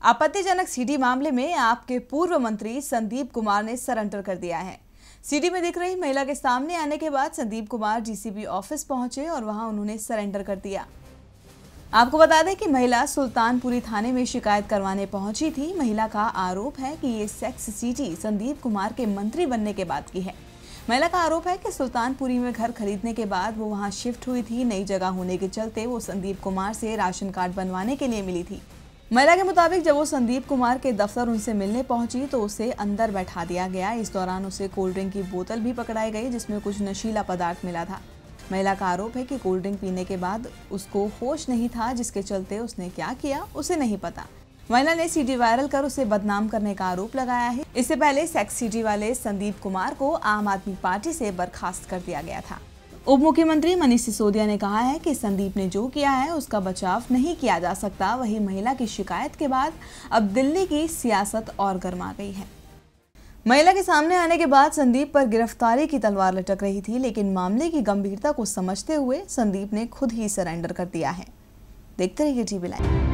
आपत्तिजनक सीडी मामले में आपके पूर्व मंत्री संदीप कुमार ने सरेंडर कर दिया है। सीडी में दिख रही महिला के सामने आने के बाद संदीप कुमार डीसीपी ऑफिस पहुंचे और वहां उन्होंने सरेंडर कर दिया। आपको बता दें कि महिला सुल्तानपुरी थाने में शिकायत करवाने पहुंची थी। महिला का आरोप है कि ये सेक्स सीडी संदीप कुमार के मंत्री बनने के बाद की है। महिला का आरोप है कि सुल्तानपुरी में घर खरीदने के बाद वो वहां शिफ्ट हुई थी। नई जगह होने के चलते वो संदीप कुमार से राशन कार्ड बनवाने के लिए मिली थी। महिला के मुताबिक जब वो संदीप कुमार के दफ्तर उनसे मिलने पहुंची तो उसे अंदर बैठा दिया गया। इस दौरान उसे कोल्ड ड्रिंक की बोतल भी पकड़ाई गई जिसमें कुछ नशीला पदार्थ मिला था। महिला का आरोप है कि कोल्ड ड्रिंक पीने के बाद उसको होश नहीं था, जिसके चलते उसने क्या किया उसे नहीं पता। महिला ने सीडी वायरल कर उसे बदनाम करने का आरोप लगाया है। इससे पहले सेक्स सीडी वाले संदीप कुमार को आम आदमी पार्टी से बर्खास्त कर दिया गया था। उप मुख्यमंत्री मनीष सिसोदिया ने कहा है कि संदीप ने जो किया है उसका बचाव नहीं किया जा सकता। वहीं महिला की शिकायत के बाद अब दिल्ली की सियासत और गर्मा गई है। महिला के सामने आने के बाद संदीप पर गिरफ्तारी की तलवार लटक रही थी, लेकिन मामले की गंभीरता को समझते हुए संदीप ने खुद ही सरेंडर कर दिया है। देखते रहिए टीवी लाइव।